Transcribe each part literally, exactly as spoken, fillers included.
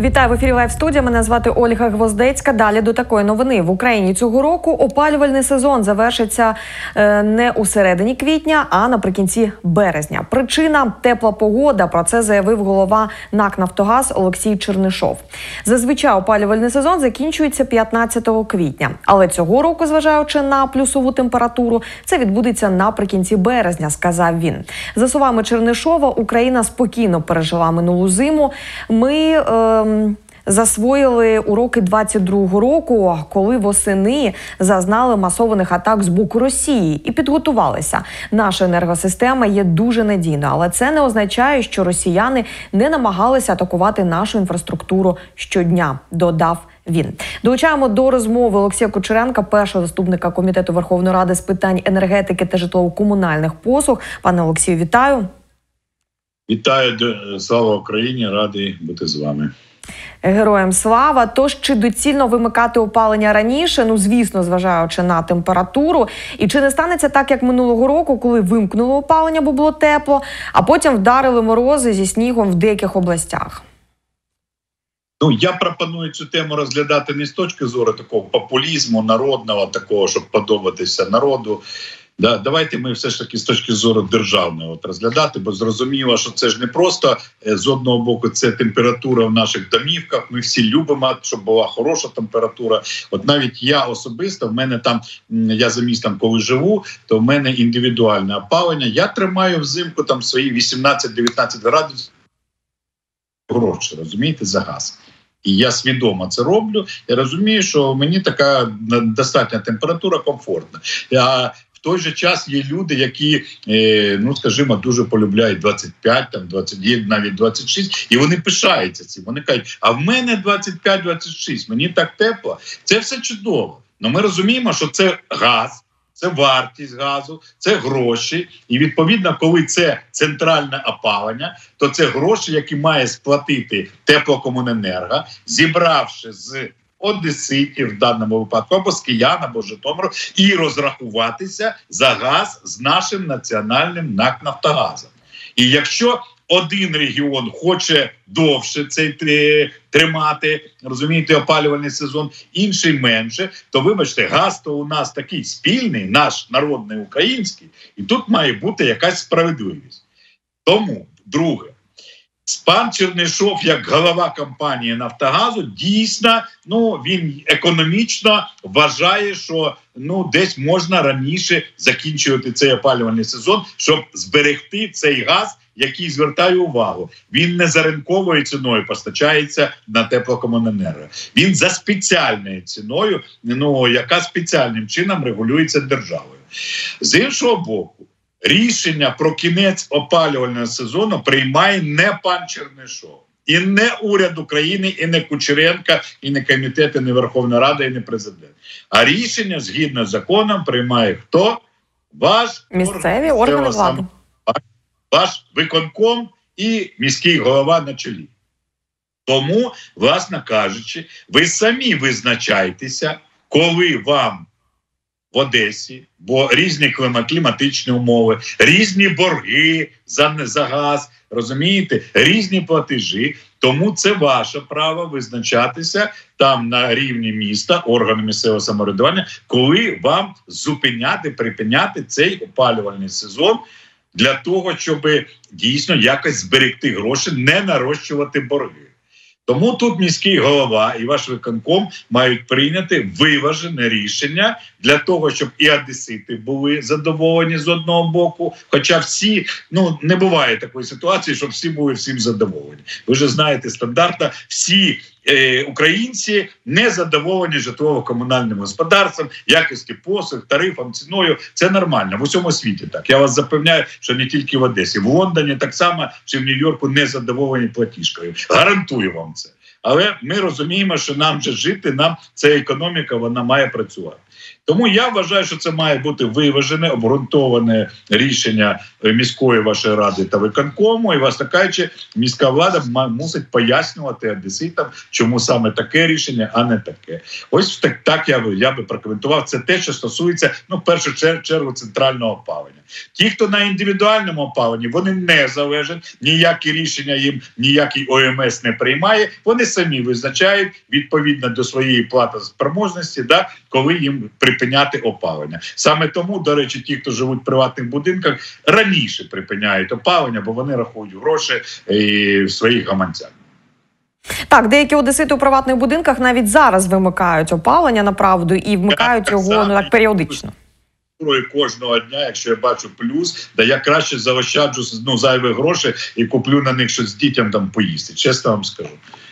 Вітаю, в ефірі Лайв-студія. Мене звати Ольга Гвоздецька. Далі до такої новини. В Україні цього року опалювальний сезон завершиться е, не у середині квітня, а наприкінці березня. Причина – тепла погода. Про це заявив голова НАК «Нафтогаз» Олексій Чернишов. Зазвичай опалювальний сезон закінчується п'ятнадцятого квітня. Але цього року, зважаючи на плюсову температуру, це відбудеться наприкінці березня, сказав він. За словами Чернишова, Україна спокійно пережила минулу зиму. Ми е, засвоїли уроки двадцять другого року, коли восени зазнали масованих атак з боку Росії і підготувалися. Наша енергосистема є дуже надійною, але це не означає, що росіяни не намагалися атакувати нашу інфраструктуру щодня, додав він. Долучаємо до розмови Олексія Кучеренка, першого заступника Комітету Верховної Ради з питань енергетики та житлово-комунальних послуг. Пане Олексію, вітаю. Вітаю, слава Україні, радий бути з вами. Героям слава. Тож, чи доцільно вимикати опалення раніше? Ну, звісно, зважаючи на температуру. І чи не станеться так, як минулого року, коли вимкнули опалення, бо було тепло, а потім вдарили морози зі снігом в деяких областях? Ну, я пропоную цю тему розглядати не з точки зору такого популізму народного, такого, щоб подобатися народу. Да, давайте ми все ж таки з точки зору державної от розглядати, бо зрозуміло, що це ж не просто з одного боку це температура в наших домівках, ми всі любимо, щоб була хороша температура. От навіть я особисто, в мене там, я за містом коли живу, то в мене індивідуальне опалення, я тримаю взимку там свої вісімнадцять-дев'ятнадцять градусів гроші, розумієте, за газ. І я свідомо це роблю, я розумію, що мені така достатня температура комфортна. А в той же час є люди, які, ну скажімо, дуже полюбляють двадцять п'ять, там двадцять, навіть двадцять шість, і вони пишаються цим. Вони кажуть, а в мене двадцять п'ять - двадцять шість, мені так тепло. Це все чудово. Але ми розуміємо, що це газ, це вартість газу, це гроші. І відповідно, коли це центральне опалення, то це гроші, які має сплатити Теплокомуненерго, зібравши з одеситів в даному випадку, або з Киян, або з Житомиру, і розрахуватися за газ з нашим національним НАК «Нафтогазом». І якщо один регіон хоче довше цей тримати, розумієте, опалювальний сезон, інший менше, то, вибачте, газ то у нас такий спільний, наш народний український, і тут має бути якась справедливість. Тому, друге, пан Чернишов, як голова компанії «Нафтогазу», дійсно, ну, він економічно вважає, що ну, десь можна раніше закінчувати цей опалювальний сезон, щоб зберегти цей газ, який, звертаю увагу, він не за ринковою ціною постачається на Теплокомуненерго. Він за спеціальною ціною, ну, яка спеціальним чином регулюється державою. З іншого боку, рішення про кінець опалювального сезону приймає не пан Чернишов. І не уряд України, і не Кучеренко, і не комітет, і не Верховна Рада, і не президент. А рішення, згідно з законом, приймає хто? Ваш місцеві органи влади. Ваш виконком і міський голова на чолі. Тому, власне кажучи, ви самі визначаєтеся, коли вам в Одесі, бо різні кліматичні умови, різні борги за, за газ, розумієте, різні платежі. Тому це ваше право визначатися там на рівні міста, органи місцевого самоврядування, коли вам зупиняти, припиняти цей опалювальний сезон для того, щоб дійсно якось зберегти гроші, не нарощувати борги. Тому тут міський голова і ваш виконком мають прийняти виважене рішення для того, щоб і одесити були задоволені з одного боку, хоча всі, ну, не буває такої ситуації, щоб всі були всім задоволені. Ви вже знаєте стандартно, всі е, українці не задоволені житлово-комунальним господарством, якістю послуг, тарифом, ціною. Це нормально, в усьому світі так. Я вас запевняю, що не тільки в Одесі. В Лондоні так само, чи в Нью-Йорку не задоволені платіжкою. Гарантую вам це. Але ми розуміємо, що нам же жити, нам ця економіка, вона має працювати. Тому я вважаю, що це має бути виважене, обґрунтоване рішення міської вашої ради та виконкому. І, власне кажучи, міська влада мусить пояснювати одеситам, чому саме таке рішення, а не таке. Ось так, так я би, я би прокоментував. Це те, що стосується, ну, в першу чергу, центрального опалення. Ті, хто на індивідуальному опаленні, вони не залежать, ніякі рішення їм, ніякий О Ем Ес не приймає, вони самі визначають відповідно до своєї платоспроможності, да, коли їм припиняти опалення. Саме тому, до речі, ті, хто живуть в приватних будинках, раніше припиняють опалення, бо вони рахують гроші і в своїх гаманцях. Так, деякі одесити у приватних будинках навіть зараз вимикають опалення, направду, і вмикають так, його ну, так, періодично. Кожного дня, якщо я бачу плюс, да я краще заощаджу ну, зайві гроші і куплю на них щось дітям там поїсти. Чесно вам скажу.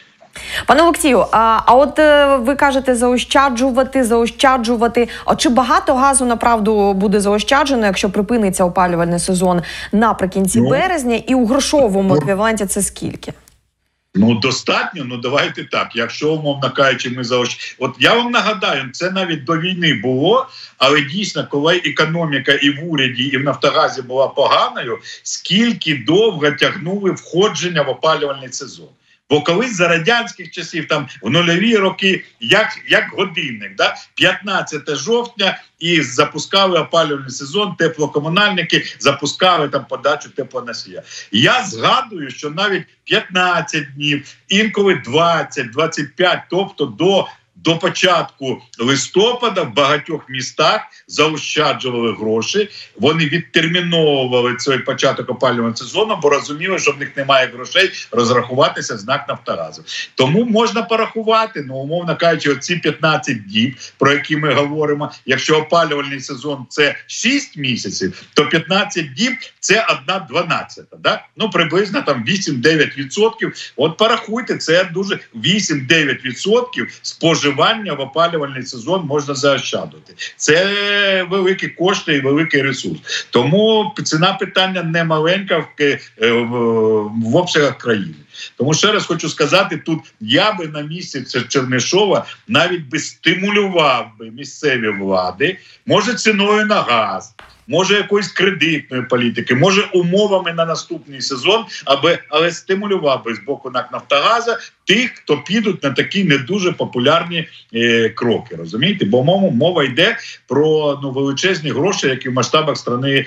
Пане Олексію, а, а от е, ви кажете заощаджувати, заощаджувати. А чи багато газу, направду, буде заощаджено, якщо припиниться опалювальний сезон наприкінці ну, березня? І у грошовому еквіваленті це скільки? Ну, достатньо, ну давайте так. Якщо, умовно кажучи, ми заощ... От я вам нагадаю, це навіть до війни було, але дійсно, коли економіка і в уряді, і в Нафтогазі була поганою, скільки довго тягнули входження в опалювальний сезон. Бо колись за радянських часів, там в нульові роки, як, як годинник, да? п'ятнадцяте жовтня, і запускали опалювальний сезон, теплокомунальники запускали там подачу теплоносія. Я згадую, що навіть п'ятнадцять днів, інколи двадцять, двадцять п'ять, тобто до До початку листопада в багатьох містах заощаджували гроші, вони відтерміновували цей початок опалювального сезону, бо розуміли, що в них немає грошей розрахуватися з НАК «Нафтогазу». Тому можна порахувати, ну, умовно кажучи, оці п'ятнадцять діб, про які ми говоримо, якщо опалювальний сезон – це шість місяців, то п'ятнадцять діб – це одна дванадцята, да? Ну, приблизно там вісім-дев'ять відсотків. От порахуйте, це дуже вісім-дев'ять відсотків споживання в опалювальний сезон можна заощаджувати. Це великі кошти і великий ресурс. Тому ціна питання не маленька в, в, в обсягах країни. Тому ще раз хочу сказати, тут я би на місці Чернишова навіть би стимулював би місцеві влади, може ціною на газ, може якоїсь кредитної політики, може умовами на наступний сезон, аби, але стимулював би з боку НАК «Нафтогаза» тих, хто підуть на такі не дуже популярні е, кроки, розумієте? Бо мова, мова йде про ну, величезні гроші, які в масштабах страни,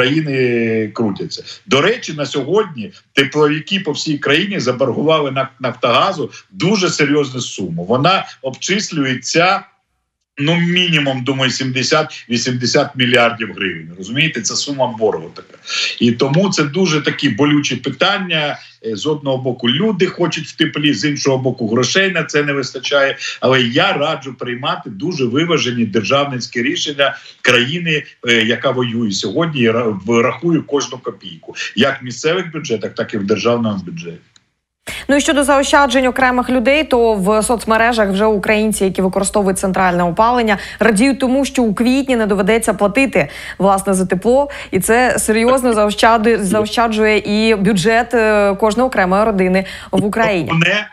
країни крутяться. До речі, на сьогодні тепловики по всій країні заборгували НАК «Нафтогазу» дуже серйозну суму. Вона обчислюється ну, мінімум, думаю, сімдесят-вісімдесят мільярдів гривень. Розумієте, це сума боргу така. І тому це дуже такі болючі питання. З одного боку люди хочуть в теплі, з іншого боку грошей на це не вистачає. Але я раджу приймати дуже виважені державницькі рішення країни, яка воює сьогодні, і рахує кожну копійку. Як в місцевих бюджетах, так і в державному бюджеті. Ну і щодо заощаджень окремих людей, то в соцмережах вже українці, які використовують центральне опалення, радіють тому, що у квітні не доведеться платити, власне, за тепло. І це серйозно заощаджує, заощаджує і бюджет кожної окремої родини в Україні.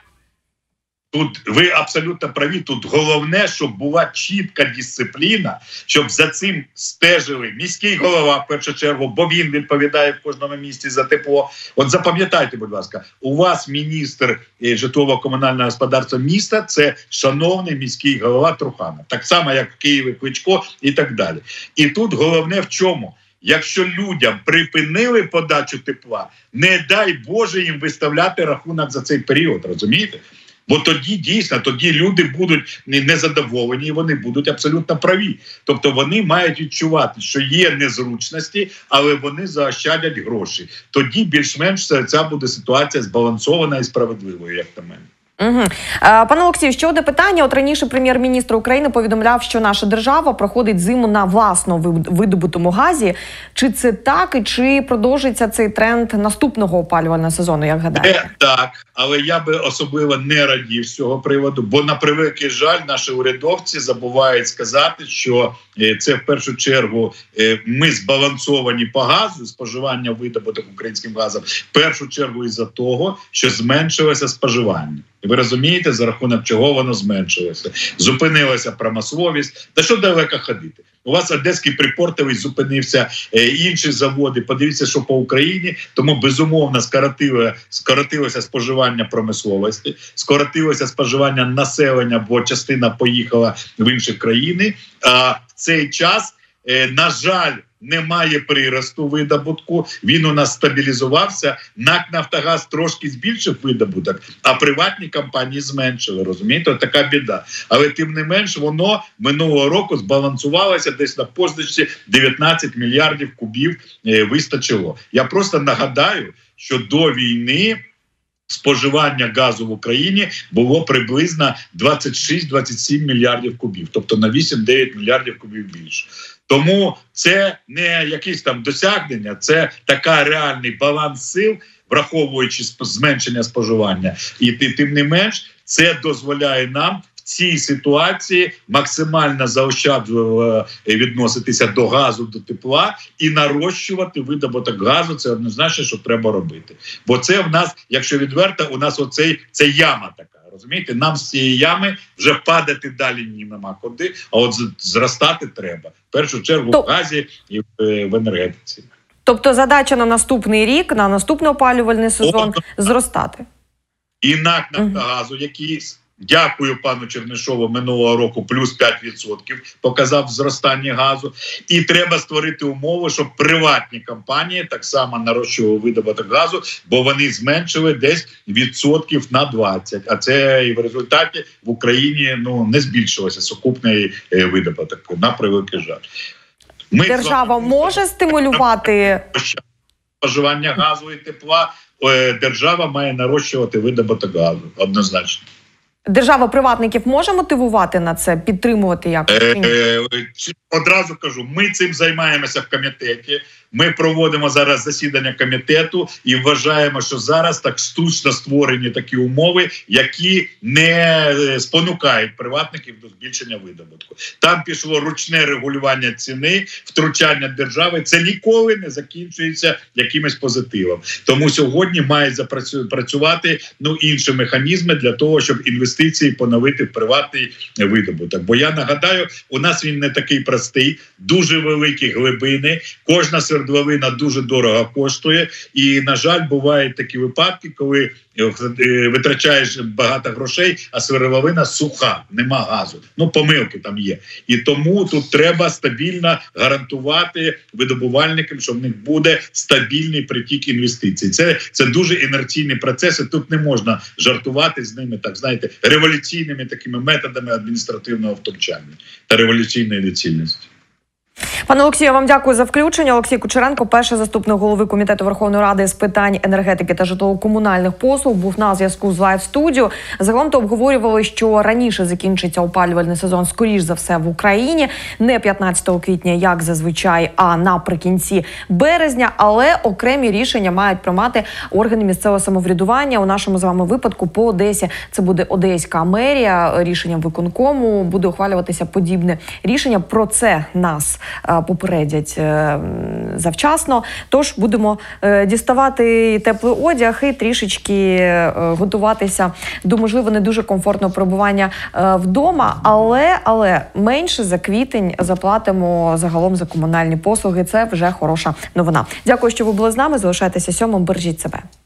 Тут ви абсолютно праві, тут головне, щоб була чітка дисципліна, щоб за цим стежили міський голова, в першу чергу, бо він відповідає в кожному місті за тепло. От запам'ятайте, будь ласка, у вас міністр житлово-комунального господарства міста – це шановний міський голова Труханов. Так само, як в Києві Кличко і так далі. І тут головне в чому? Якщо людям припинили подачу тепла, не дай Боже їм виставляти рахунок за цей період, розумієте? Бо тоді, дійсно, тоді люди будуть незадоволені, і вони будуть абсолютно праві. Тобто вони мають відчувати, що є незручності, але вони заощадять гроші. Тоді більш-менш ця буде ситуація збалансована і справедливою, як на мене. Угу. Пане Олексію, ще одне питання. От раніше прем'єр-міністр України повідомляв, що наша держава проходить зиму на власно видобутому газі. Чи це так і чи продовжиться цей тренд наступного опалювального сезону, як гадаєте? Не так, але я би особливо не радів з цього приводу, бо на превеликий жаль наші урядовці забувають сказати, що це в першу чергу ми збалансовані по газу, споживання видобуток українським газом, в першу чергу із-за того, що зменшилося споживання. І ви розумієте, за рахунок чого воно зменшилося. Зупинилася промисловість. Та що далеко ходити? У вас Одеський припортовий зупинився, е, інші заводи. Подивіться, що по Україні. Тому, безумовно, скоротило, скоротилося споживання промисловості, скоротилося споживання населення, бо частина поїхала в інші країни. А в цей час, е, на жаль, немає приросту видобутку, він у нас стабілізувався, НАК «Нафтогаз» трошки збільшив видобуток, а приватні компанії зменшили, розумієте, така біда. Але тим не менш, воно минулого року збалансувалося десь на позначці дев'ятнадцять мільярдів кубів е, вистачило. Я просто нагадаю, що до війни споживання газу в Україні було приблизно двадцять шість - двадцять сім мільярдів кубів, тобто на вісім - дев'ять мільярдів кубів більше. Тому це не якісь там досягнення, це така реальний баланс сил, враховуючи зменшення споживання. І тим не менш, це дозволяє нам в цій ситуації максимально заощадливо відноситися до газу, до тепла і нарощувати видобуток газу. Це однозначно, що треба робити. Бо це в нас, якщо відверто, у нас оцей це яма така. Розумієте, нам з цієї ями вже падати далі ні нема куди, а от зростати треба. В першу чергу в газі і в, в енергетиці. Тобто задача на наступний рік, на наступний опалювальний сезон – зростати. І НАК «Нафтогазу», який, дякую пану Чернишову, минулого року плюс п'ять відсотків показав зростання газу. І треба створити умови, щоб приватні компанії так само нарощували видобуток газу, бо вони зменшили десь відсотків на двадцять. А це і в результаті в Україні ну, не збільшилося сукупний видобуток, на превеликий жаль. Ми Держава може стимулювати споживання газу і тепла, держава має нарощувати видобуток газу, однозначно. Держава приватників може мотивувати на це, підтримувати якось? Е, е, одразу кажу, ми цим займаємося в комітеті. Ми проводимо зараз засідання комітету і вважаємо, що зараз так штучно створені такі умови, які не спонукають приватників до збільшення видобутку. Там пішло ручне регулювання ціни, втручання держави. Це ніколи не закінчується якимось позитивом. Тому сьогодні мають запрацювати ну, інші механізми для того, щоб інвестиції поновити в приватний видобуток. Бо я нагадаю, у нас він не такий простий, дуже великі глибини, кожна свердловина дуже дорого коштує. І, на жаль, бувають такі випадки, коли витрачаєш багато грошей, а свердловина суха, нема газу. Ну, помилки там є. І тому тут треба стабільно гарантувати видобувальникам, що в них буде стабільний притік інвестицій. Це, це дуже інерційні процеси, тут не можна жартувати з ними, так знаєте, революційними такими методами адміністративного втручання та революційної доцільності. Пане Олексію, я вам дякую за включення. Олексій Кучеренко, перший заступник голови Комітету Верховної Ради з питань енергетики та житлово-комунальних послуг, був на зв'язку з Лайв Студіо. Загалом то обговорювали, що раніше закінчиться опалювальний сезон, скоріш за все, в Україні. Не п'ятнадцятого квітня, як зазвичай, а наприкінці березня. Але окремі рішення мають приймати органи місцевого самоврядування. У нашому з вами випадку по Одесі це буде Одеська мерія. Рішенням виконкому буде ухвалюватися подібне рішення. Про це нас попередять завчасно. Тож будемо діставати теплий одяг і трішечки готуватися до, можливо, не дуже комфортного перебування вдома, але, але менше за квітень заплатимо загалом за комунальні послуги. Це вже хороша новина. Дякую, що ви були з нами. Залишайтеся сьомим, бережіть себе.